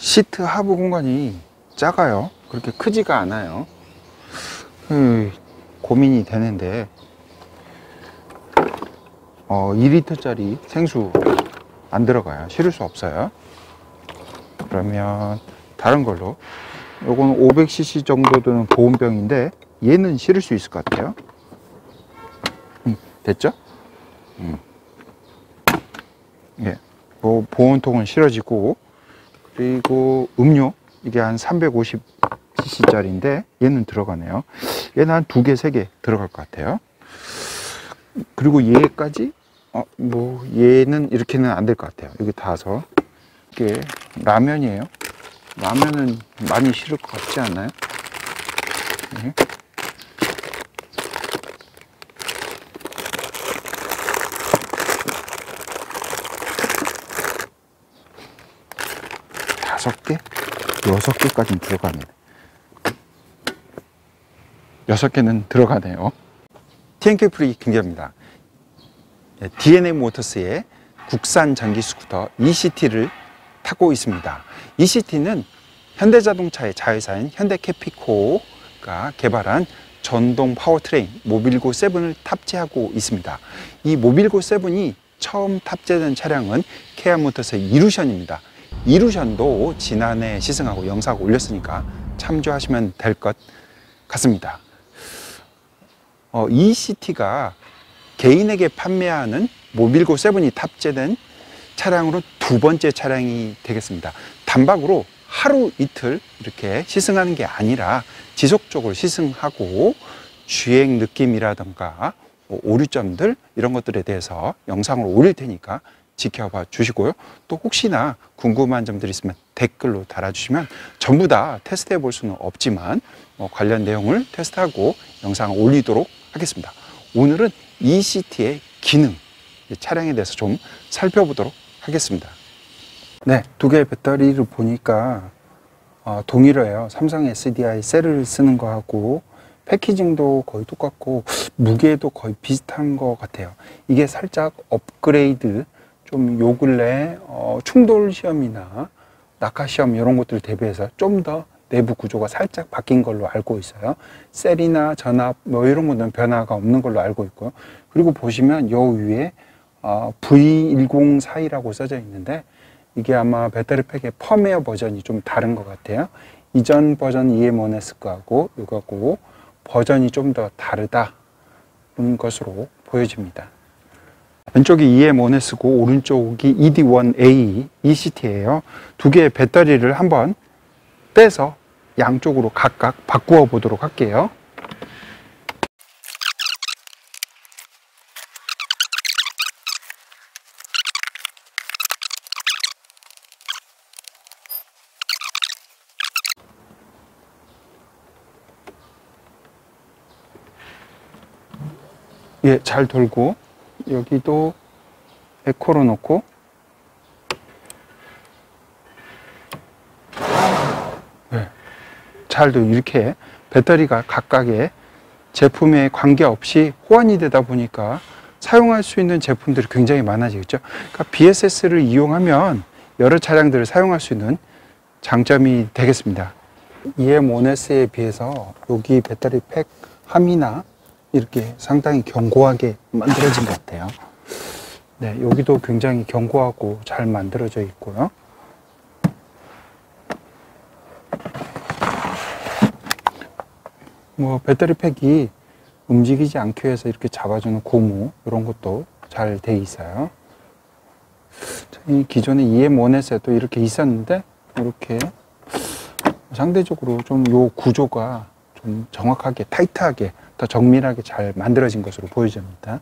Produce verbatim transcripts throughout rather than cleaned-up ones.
시트 하부 공간이 작아요. 그렇게 크지가 않아요. 음, 고민이 되는데 어, 이 리터짜리 생수 안 들어가요. 실을 수 없어요. 그러면 다른 걸로, 요거는 오백 씨씨 정도 되는 보온병인데 얘는 실을 수 있을 것 같아요. 음, 됐죠? 음. 예, 뭐 보온통은 실어지고, 그리고 음료 이게 한 삼백오십 씨씨짜리인데 얘는 들어가네요. 얘는 한 두 개, 세 개 들어갈 것 같아요. 그리고 얘까지 어, 뭐 얘는 이렇게는 안 될 것 같아요. 여기 닿아서. 이게 라면이에요. 라면은 많이 실을 것 같지 않나요? 네. 다섯 개? 여섯 개까지는 들어가네. 여섯 개는 들어가네요. 티엔케이 프리 김기현입니다. 디엔에이 모터스의 국산 전기 스쿠터 이씨티를 타고 있습니다. 이씨티는 현대자동차의 자회사인 현대캐피코가 개발한 전동 파워트레인 모빌고 세븐을 탑재하고 있습니다. 이 모빌고 세븐이 처음 탑재된 차량은 키아 모터스의 이루션입니다. 이루션도 지난해 시승하고 영상 올렸으니까 참조하시면 될 것 같습니다. 어, 이씨티가 개인에게 판매하는 모빌고 세븐이 탑재된 차량으로 두 번째 차량이 되겠습니다. 단박으로 하루 이틀 이렇게 시승하는 게 아니라 지속적으로 시승하고 주행 느낌이라던가 오류점들 이런 것들에 대해서 영상을 올릴 테니까 지켜봐 주시고요. 또 혹시나 궁금한 점들이 있으면 댓글로 달아주시면 전부 다 테스트해 볼 수는 없지만 뭐 관련 내용을 테스트하고 영상을 올리도록 하겠습니다. 오늘은 이씨티의 기능, 차량에 대해서 좀 살펴보도록 하겠습니다. 네, 두 개의 배터리를 보니까 어, 동일해요. 삼성 에스디아이 셀을 쓰는 거하고 패키징도 거의 똑같고 무게도 거의 비슷한 것 같아요. 이게 살짝 업그레이드, 좀 요 근래 어, 충돌 시험이나 낙하 시험 이런 것들 대비해서 좀 더 내부 구조가 살짝 바뀐 걸로 알고 있어요. 셀이나 전압 뭐 이런 것은 변화가 없는 걸로 알고 있고요. 그리고 보시면 요 위에 어, 브이 천사십이라고 써져 있는데 이게 아마 배터리 팩의 펌웨어 버전이 좀 다른 것 같아요. 이전 버전 이엠원에스 거하고 이거하고 버전이 좀 더 다르다 그런 것으로 보여집니다. 왼쪽이 이엠원에스고 오른쪽이 이디 원 에이 이씨티예요. 두 개의 배터리를 한번 빼서 양쪽으로 각각 바꾸어 보도록 할게요. 예, 잘 돌고 여기도 에코로 놓고 네, 잘도 이렇게 배터리가 각각의 제품에 관계없이 호환이 되다 보니까 사용할 수 있는 제품들이 굉장히 많아지겠죠. 그러니까 비에스에스를 이용하면 여러 차량들을 사용할 수 있는 장점이 되겠습니다. 이엠원에스에 비해서 여기 배터리 팩 함이나 이렇게 상당히 견고하게 만들어진 것 같아요. 네, 여기도 굉장히 견고하고 잘 만들어져 있고요. 뭐 배터리 팩이 움직이지 않기 위해서 이렇게 잡아주는 고무 이런 것도 잘 돼 있어요. 이 기존의 이엠원에스에도 이렇게 있었는데 이렇게 상대적으로 좀 요 구조가 좀 정확하게 타이트하게 더 정밀하게 잘 만들어진 것으로 보여집니다.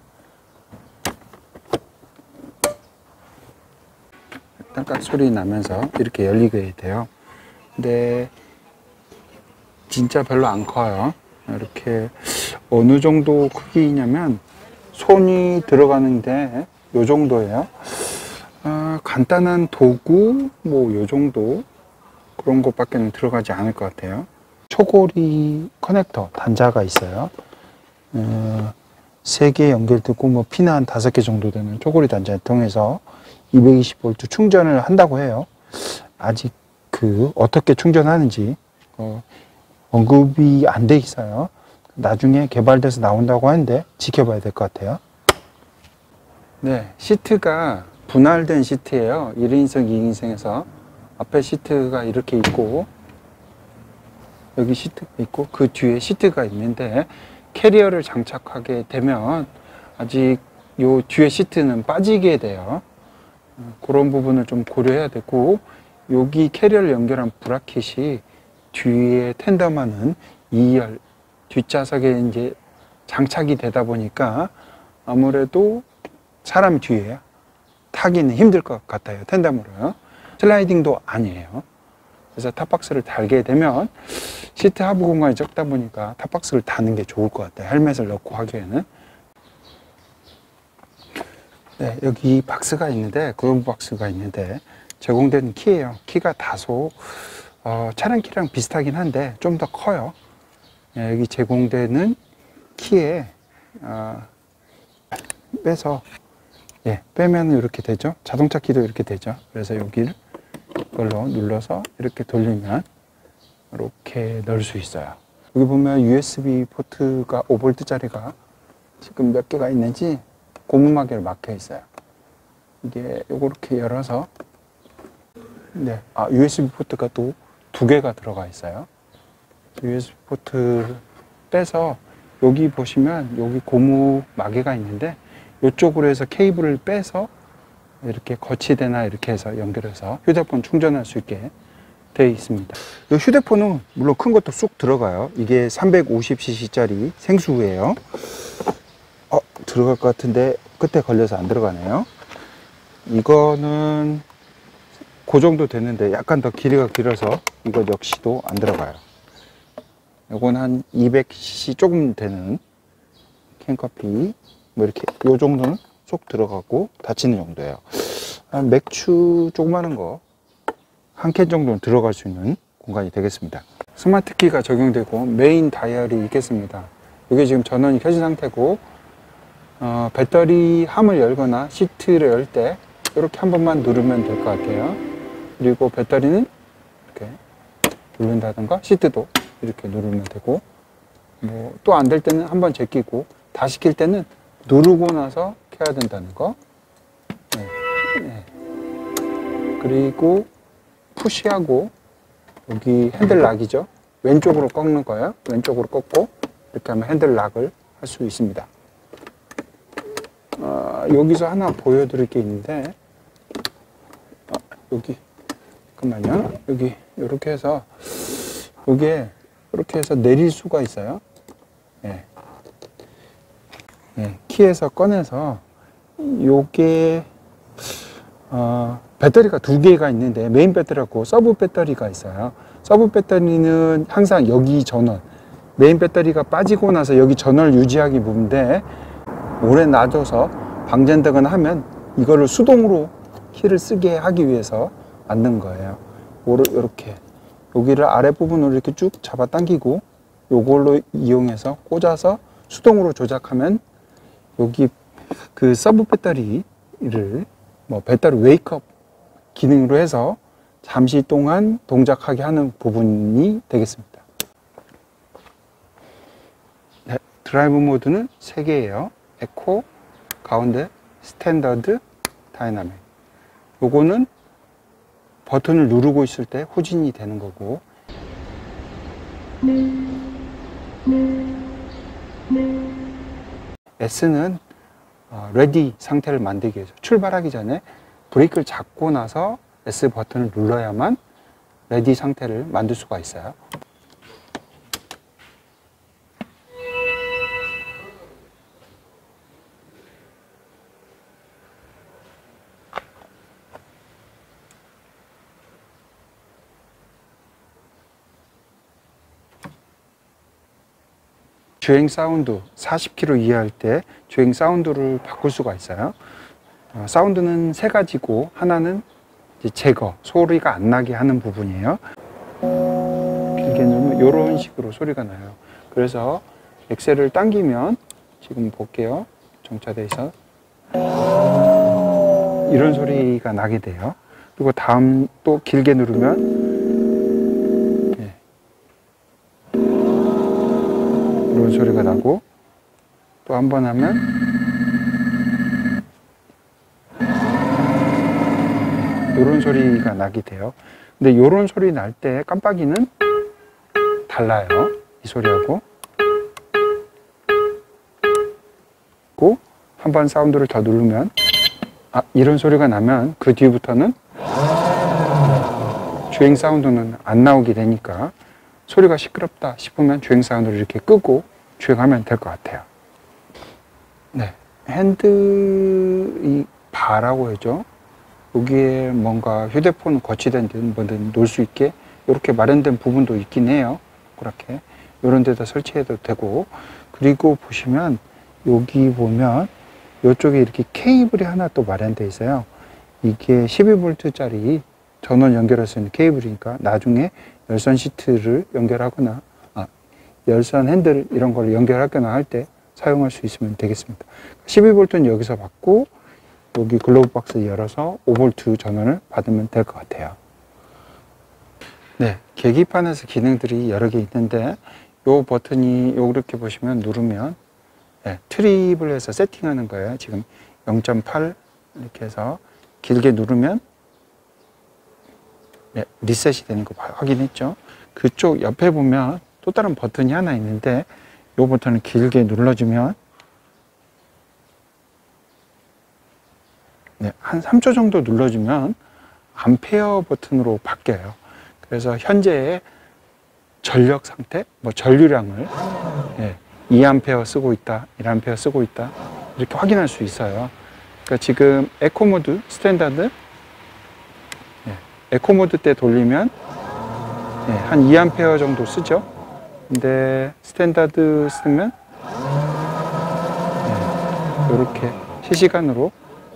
딸깍 소리 나면서 이렇게 열리게 돼요. 근데 진짜 별로 안 커요. 이렇게 어느 정도 크기냐면 손이 들어가는데 요 정도예요. 아, 간단한 도구 뭐 요 정도 그런 것밖에 들어가지 않을 것 같아요. 초고리 커넥터 단자가 있어요. 어, 세 개 연결되고 뭐 피는 한 다섯 개 정도 되는 초고리 단자를 통해서 이백이십 볼트 충전을 한다고 해요. 아직 그 그 어떻게 충전하는지 어, 언급이 안 돼 있어요. 나중에 개발돼서 나온다고 하는데 지켜봐야 될 것 같아요. 네, 시트가 분할된 시트예요. 일 인승, 이 인승에서 앞에 시트가 이렇게 있고 여기 시트가 있고 그 뒤에 시트가 있는데 캐리어를 장착하게 되면 아직 요 뒤에 시트는 빠지게 돼요. 그런 부분을 좀 고려해야 되고, 여기 캐리어를 연결한 브라켓이 뒤에 텐덤하는 이 열 뒷좌석에 이제 장착이 되다 보니까 아무래도 사람 뒤에 타기는 힘들 것 같아요. 텐덤으로요. 슬라이딩도 아니에요. 그래서 탑박스를 달게 되면 시트 하부 공간이 적다 보니까 탑박스를 다는 게 좋을 것 같아요. 헬멧을 넣고 하기에는. 네, 여기 박스가 있는데, 글로브 박스가 있는데 제공되는 키예요. 키가 다소 어, 차량 키랑 비슷하긴 한데 좀 더 커요. 네, 여기 제공되는 키에 어, 빼서 예, 빼면 이렇게 되죠. 자동차 키도 이렇게 되죠. 그래서 여기를 이걸로 눌러서 이렇게 돌리면 이렇게 넣을 수 있어요. 여기 보면 유에스비 포트가 오 볼트짜리가 지금 몇 개가 있는지 고무마개로 막혀 있어요. 이게 요렇게 열어서 네, 아 유에스비 포트가 또 두 개가 들어가 있어요. 유에스비 포트를 빼서 여기 보시면 여기 고무 마개가 있는데 이쪽으로 해서 케이블을 빼서 이렇게 거치대나 이렇게 해서 연결해서 휴대폰 충전할 수 있게 되어 있습니다. 이 휴대폰은 물론 큰 것도 쑥 들어가요. 이게 삼백오십 씨씨짜리 생수예요. 어, 들어갈 것 같은데 끝에 걸려서 안 들어가네요. 이거는 그 정도 되는데 약간 더 길이가 길어서 이거 역시도 안 들어가요. 이건 한 이백 씨씨 조금 되는 캔커피 뭐 이렇게 요 정도는 쏙 들어가고 닫히는 정도예요. 한 맥주 조그마한 거 한 캔 정도는 들어갈 수 있는 공간이 되겠습니다. 스마트 키가 적용되고 메인 다이얼이 있겠습니다. 이게 지금 전원이 켜진 상태고 어, 배터리 함을 열거나 시트를 열 때 이렇게 한 번만 누르면 될 것 같아요. 그리고 배터리는 이렇게 누른다든가 시트도 이렇게 누르면 되고, 뭐 또 안 될 때는 한번 제끼고 다시 킬 때는 누르고 나서 켜야 된다는 거. 네. 네. 그리고 푸시하고 여기 핸들락이죠. 왼쪽으로 꺾는 거예요. 왼쪽으로 꺾고 이렇게 하면 핸들락을 할 수 있습니다. 어, 여기서 하나 보여드릴 게 있는데 어, 여기 잠깐만요. 여기 이렇게 해서 여기에 이렇게 해서 내릴 수가 있어요. 네. 네, 키에서 꺼내서 요게 어, 배터리가 두 개가 있는데 메인 배터리하고 서브 배터리가 있어요. 서브 배터리는 항상 여기 전원, 메인 배터리가 빠지고 나서 여기 전원을 유지하기 부분인데 오래 놔둬서 방전되거나 하면 이거를 수동으로 키를 쓰게 하기 위해서 만든 거예요. 이렇게 여기를 아랫부분으로 이렇게 쭉 잡아 당기고 요걸로 이용해서 꽂아서 수동으로 조작하면 여기 그 서브 배터리를 뭐 배터리 웨이크업 기능으로 해서 잠시 동안 동작하게 하는 부분이 되겠습니다. 네, 드라이브 모드는 세 개예요. 에코, 가운데, 스탠더드, 다이나믹. 요거는 버튼을 누르고 있을 때 후진이 되는 거고, S는 레디 상태를 만들기 위해서 출발하기 전에 브레이크를 잡고 나서 S 버튼을 눌러야만 레디 상태를 만들 수가 있어요. 주행 사운드 사십 킬로미터 이하일 때 주행 사운드를 바꿀 수가 있어요. 어, 사운드는 세 가지고 하나는 이제 제거, 소리가 안 나게 하는 부분이에요. 길게 누르면 이런 식으로 소리가 나요. 그래서 엑셀을 당기면 지금 볼게요. 정차돼 있어 이런 소리가 나게 돼요. 그리고 다음 또 길게 누르면 이런 소리가 나고, 또 한 번 하면 이런 소리가 나게 돼요. 근데 이런 소리 날 때 깜빡이는 달라요. 이 소리하고. 한 번 사운드를 더 누르면, 아, 이런 소리가 나면 그 뒤부터는 주행 사운드는 안 나오게 되니까 소리가 시끄럽다 싶으면 주행 사운드를 이렇게 끄고 주행하면 될 것 같아요. 네, 핸드 이 바라고 하죠. 여기에 뭔가 휴대폰 거치된 듯 뭐든 놓을 수 있게 이렇게 마련된 부분도 있긴 해요. 그렇게 이런 데다 설치해도 되고, 그리고 보시면 여기 보면 이쪽에 이렇게 케이블이 하나 또 마련되어 있어요. 이게 십이 볼트짜리 전원 연결할 수 있는 케이블이니까 나중에 열선 시트를 연결하거나, 아, 열선 핸들 이런 걸 연결하거나 할 때 사용할 수 있으면 되겠습니다. 십이 볼트는 여기서 받고, 여기 글로브 박스 열어서 오 볼트 전원을 받으면 될 것 같아요. 네, 계기판에서 기능들이 여러 개 있는데, 요 버튼이 요렇게 보시면 누르면, 네, 트립을 해서 세팅하는 거예요. 지금 영 점 팔 이렇게 해서 길게 누르면, 네, 리셋이 되는 거 확인했죠. 그쪽 옆에 보면 또 다른 버튼이 하나 있는데, 이 버튼을 길게 눌러주면, 네, 한 삼 초 정도 눌러주면 암페어 버튼으로 바뀌어요. 그래서 현재의 전력 상태, 뭐 전류량을, 네, 이 암페어 쓰고 있다, 일 암페어 쓰고 있다, 이렇게 확인할 수 있어요. 그러니까 지금 에코 모드, 스탠다드, 네, 에코 모드 때 돌리면, 네, 한 이 암페어 정도 쓰죠. 근데 스탠다드 쓰면, 네, 이렇게 실시간으로,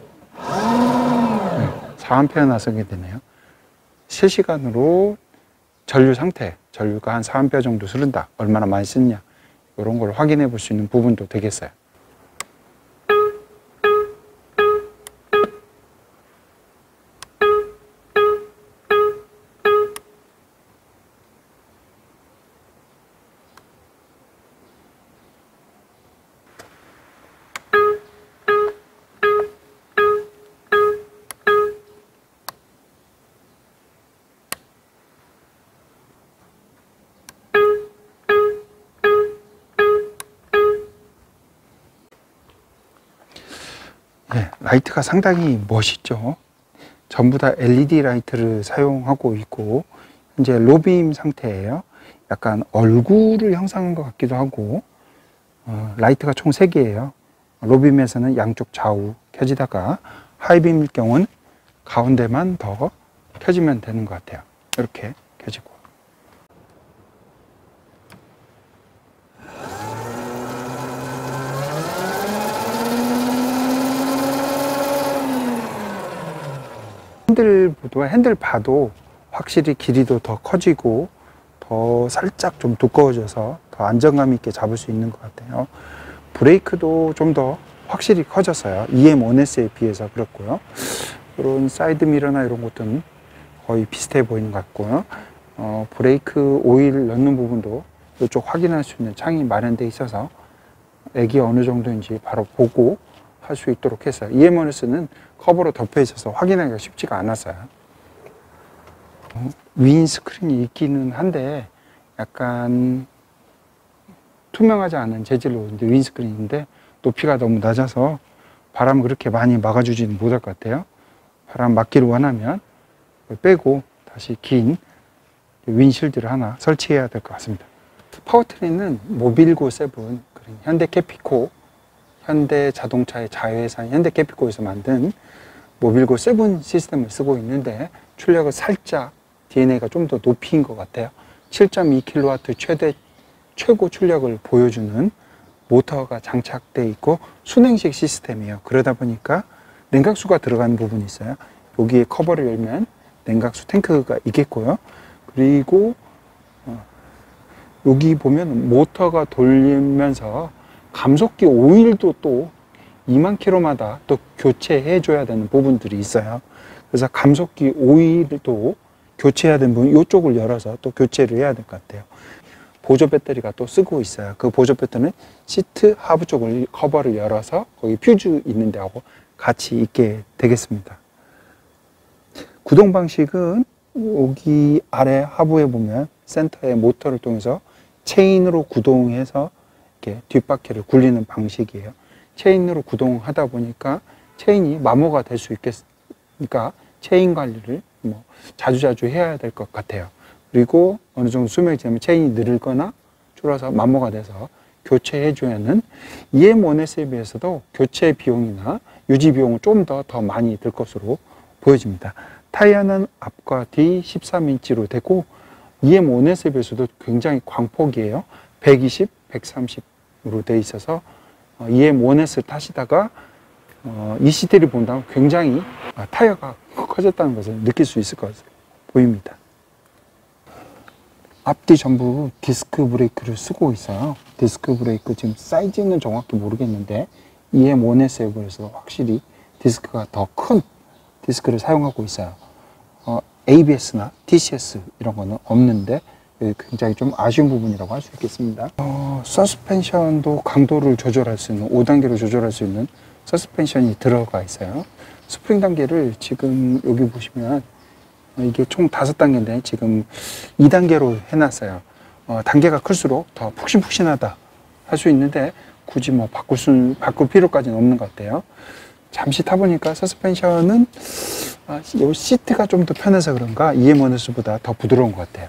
네, 사 암페어 나서게 되네요. 실시간으로 전류 상태, 전류가 한 사 암페어 정도 흐른다, 얼마나 많이 쓰느냐, 이런 걸 확인해 볼 수 있는 부분도 되겠어요. 네, 라이트가 상당히 멋있죠. 전부 다 엘이디 라이트를 사용하고 있고, 이제 로빔 상태예요. 약간 얼굴을 형상한 것 같기도 하고, 어, 라이트가 총 세 개예요. 로빔에서는 양쪽 좌우 켜지다가, 하이빔일 경우는 가운데만 더 켜지면 되는 것 같아요. 이렇게 켜지고. 핸들보다 핸들 봐도 확실히 길이도 더 커지고 더 살짝 좀 두꺼워져서 더 안정감 있게 잡을 수 있는 것 같아요. 브레이크도 좀 더 확실히 커졌어요. 이엠 원 에스에 비해서 그렇고요. 이런 사이드 미러나 이런 것들은 거의 비슷해 보이는 것 같고요. 어, 브레이크 오일 넣는 부분도 이쪽 확인할 수 있는 창이 마련되어 있어서 액이 어느 정도인지 바로 보고 할 수 있도록 했어요. 이엠 원 에스는 커버로 덮여 있어서 확인하기가 쉽지가 않았어요. 어, 윈 스크린이 있기는 한데 약간 투명하지 않은 재질로 윈 스크린인데 높이가 너무 낮아서 바람을 그렇게 많이 막아주지는 못할 것 같아요. 바람 막기를 원하면 빼고 다시 긴 윈실드를 하나 설치해야 될 것 같습니다. 파워트레인은 모빌고 세븐, 현대 캐피코, 현대 자동차의 자회사인 현대 캐피코에서 만든 모빌고 세븐 시스템을 쓰고 있는데, 출력을 살짝 디엔에이가 좀 더 높인 것 같아요. 칠 점 이 킬로와트 최대 최고 출력을 보여주는 모터가 장착되어 있고 순행식 시스템이에요. 그러다 보니까 냉각수가 들어가는 부분이 있어요. 여기에 커버를 열면 냉각수 탱크가 있겠고요. 그리고 어, 여기 보면 모터가 돌리면서 감속기 오일도 또 이만 킬로마다 또 교체해 줘야 되는 부분들이 있어요. 그래서 감속기 오일도 교체해야 되는 부분, 이쪽을 열어서 또 교체를 해야 될 것 같아요. 보조 배터리가 또 쓰고 있어요. 그 보조 배터리는 시트 하부 쪽을 커버를 열어서 거기 퓨즈 있는 데하고 같이 있게 되겠습니다. 구동 방식은 여기 아래 하부에 보면 센터의 모터를 통해서 체인으로 구동해서 이렇게 뒷바퀴를 굴리는 방식이에요. 체인으로 구동하다 보니까 체인이 마모가 될 수 있겠으니까 체인 관리를 뭐 자주자주 해야 될 것 같아요. 그리고 어느 정도 수명이 지나면 체인이 늘거나 줄어서 마모가 돼서 교체해 줘야 하는 이엠원에스에 비해서도 교체 비용이나 유지 비용은 좀 더 더 많이 들 것으로 보여집니다. 타이어는 앞과 뒤 십삼 인치로 되고 이엠원에스에 비해서도 굉장히 광폭이에요. 백이십, 백삼십으로 되어 있어서 이엠원에스를 타시다가 어, 이씨티를 본다면 굉장히 타이어가 커졌다는 것을 느낄 수 있을 것 보입니다. 앞뒤 전부 디스크 브레이크를 쓰고 있어요. 디스크 브레이크 지금 사이즈는 정확히 모르겠는데 이엠원에스에 비해서 확실히 디스크가 더 큰 디스크를 사용하고 있어요. 어, 에이비에스나 티씨에스 이런 거는 없는데 굉장히 좀 아쉬운 부분이라고 할 수 있겠습니다. 어, 서스펜션도 강도를 조절할 수 있는 오 단계로 조절할 수 있는 서스펜션이 들어가 있어요. 스프링 단계를 지금 여기 보시면 이게 총 다섯 단계인데 지금 이 단계로 해놨어요. 어, 단계가 클수록 더 푹신푹신하다 할 수 있는데 굳이 뭐 바꿀 수, 바꿀 필요까지는 없는 것 같아요. 잠시 타보니까 서스펜션은 아, 이 시트가 좀 더 편해서 그런가 이엠원에스보다 더 부드러운 것 같아요.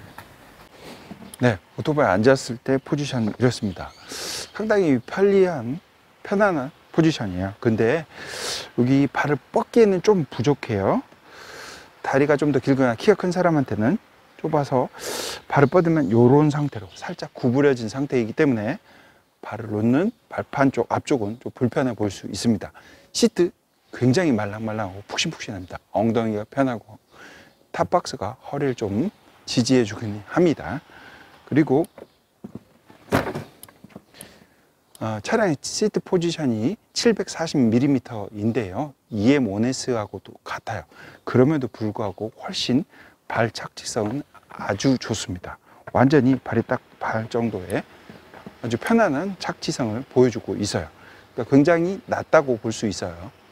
네, 오토바이에 앉았을 때 포지션 이렇습니다. 상당히 편리한 편안한 포지션이에요. 근데 여기 발을 뻗기에는 좀 부족해요. 다리가 좀 더 길거나 키가 큰 사람한테는 좁아서 발을 뻗으면 이런 상태로 살짝 구부려진 상태이기 때문에 발을 놓는 발판 쪽 앞쪽은 좀 불편해 보일 수 있습니다. 시트 굉장히 말랑말랑하고 푹신푹신합니다. 엉덩이가 편하고 탑박스가 허리를 좀 지지해 주긴 합니다. 그리고 어, 차량의 시트 포지션이 칠백사십 밀리미터인데요 이엠원에스하고도 같아요. 그럼에도 불구하고 훨씬 발 착지성은 아주 좋습니다. 완전히 발이 딱 발 정도의 아주 편안한 착지성을 보여주고 있어요. 그러니까 굉장히 낮다고 볼 수 있어요.